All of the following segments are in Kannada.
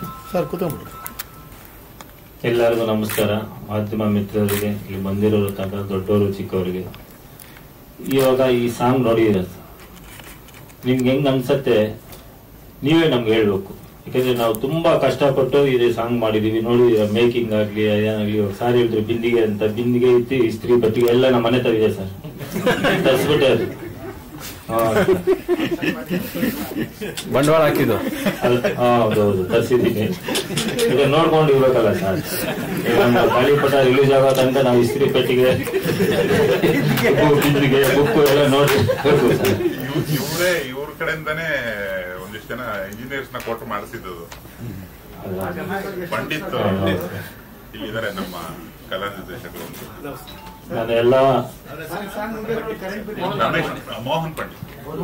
ಸರ್ ಕೂತ್ಕೊಂಡ್ಬಿಡಿ. ಎಲ್ಲರಿಗೂ ನಮಸ್ಕಾರ. ಮಾಧ್ಯಮ ಮಿತ್ರರಿಗೆ, ಇಲ್ಲಿ ಬಂದಿರೋರು ತನಕ ದೊಡ್ಡವರು ಚಿಕ್ಕವರಿಗೆ. ಇವಾಗ ಈ ಸಾಂಗ್ ನೋಡಿದಿರ, ನಿಮ್ಗೆ ಹೆಂಗ್ ಅನ್ಸತ್ತೆ ನೀವೇ ನಮ್ಗೆ ಹೇಳ್ಬೇಕು. ಯಾಕಂದ್ರೆ ನಾವು ತುಂಬಾ ಕಷ್ಟಪಟ್ಟು ಇದೇ ಸಾಂಗ್ ಮಾಡಿದೀವಿ. ನೋಡಿದೀರ, ಮೇಕಿಂಗ್ ಆಗ್ಲಿ ಏನಾಗ್ಲಿ. ಸಾರಿ ಹೇಳಿದ್ರು ಬಿಂದಿಗೆ ಅಂತ, ಬಿಂದಿಗೆ ಇತ್ತು, ಇಸ್ತ್ರಿ ಪಟ್ಟಿಗೆ ಎಲ್ಲ ನಮ್ಮ ಮನೆ ತಗಿದೆ ಸರ್. ತರಿಸ್ಬಿಟ್ಟೆ ಅದು ಬಂಡವಾಳ ಹಾಕಿದ್ದು. ಹೌದೌದು, ತರಿಸಿದ್ದೀನಿ. ಈಗ ನೋಡ್ಕೊಂಡು ಇರ್ಬೇಕಲ್ಲ ಸರ್. ನಮ್ಮ ಗಾಳಿಪಟ ರಿಲೀಸ್ ಆಗೋ ತನಕ ನಾವು ಇಸ್ತ್ರಿ ಪೆಟ್ಟಿಗೆ, ಬಿಂದಿಗೆ, ಬುಕ್ಕು ಎಲ್ಲ ನೋಡ್ಬೇಕು ಸರ್. ಇವ್ರ ಕಡೆಯಿಂದಾನೇ ಒಂದಿಷ್ಟು ಜನ ಇಂಜಿನಿಯರ್ಸ್ ನ ಕೋಟ್ ಮಾಡಿಸಿದ್ದು. ಪಂಡಿತ್ ಇಲ್ಲಿದ್ದಾರೆ ನಮ್ಮ ಕಲಾ ನಿರ್ದೇಶಕರು. ನಾನೆಲ್ಲ ಮೋಹನ್ ಪಂಡಿತ್.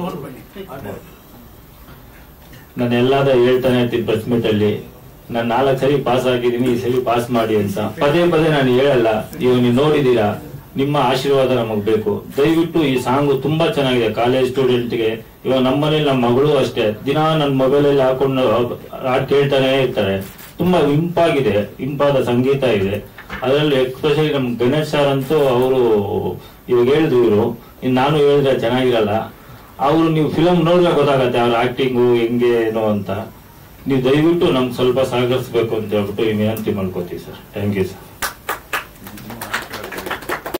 ನಾನೆಲ್ಲದ ಹೇಳ್ತಾನೆ ಇರ್ತೀನಿ ಪ್ರೆಸ್ ಮೀಟ್ ಅಲ್ಲಿ. ನಾನು 4 ಸರಿ ಪಾಸ್ ಆಗಿದ್ದೀನಿ, ಈ ಸರಿ ಪಾಸ್ ಮಾಡಿ ಅಂತ ಪದೇ ಪದೇ ನಾನು ಹೇಳಲ್ಲ. ಇವಾಗ ನೀವು ನೋಡಿದೀರಾ, ನಿಮ್ಮ ಆಶೀರ್ವಾದ ನಮಗ್ ಬೇಕು. ದಯವಿಟ್ಟು ಈ ಸಾಂಗ್ ತುಂಬಾ ಚೆನ್ನಾಗಿದೆ ಕಾಲೇಜ್ ಸ್ಟೂಡೆಂಟ್ಗೆ. ಇವಾಗ ನಮ್ಮನೇಲಿ ನಮ್ಮ ಮಗಳು ಅಷ್ಟೇ, ದಿನ ನನ್ನ ಮೊಬೈಲಲ್ಲಿ ಹಾಕೊಂಡು ಹಾಡು ಕೇಳ್ತಾನೆ ಇರ್ತಾರೆ. ತುಂಬಾ ಇಂಪಾಗಿದೆ, ಇಂಪಾದ ಸಂಗೀತ ಇದೆ ಅದರಲ್ಲಿ. ಎಸ್ಪೆಷಲಿ ನಮ್ ಗಣೇಶ್ ಸರ್ ಅಂತೂ ಅವರು ಇವಾಗ ಹೇಳಿದ್ರು, ಇವರು ನಾನು ಹೇಳಿದ್ರೆ ಚೆನ್ನಾಗಿರಲ್ಲ. ಅವರು ನೀವು ಫಿಲಮ್ ನೋಡಿದ್ರೆ ಗೊತ್ತಾಗತ್ತೆ ಅವ್ರ ಆಕ್ಟಿಂಗು ಹೆಂಗೆ ಏನೋ ಅಂತ. ನೀವು ದಯವಿಟ್ಟು ನಮ್ಗೆ ಸ್ವಲ್ಪ ಸಹಕರಿಸಬೇಕು ಅಂತ ಹೇಳ್ಬಿಟ್ಟು ವಿನಂತಿ ಮಾಡ್ಕೋತೀವಿ ಸರ್. Thank you sir.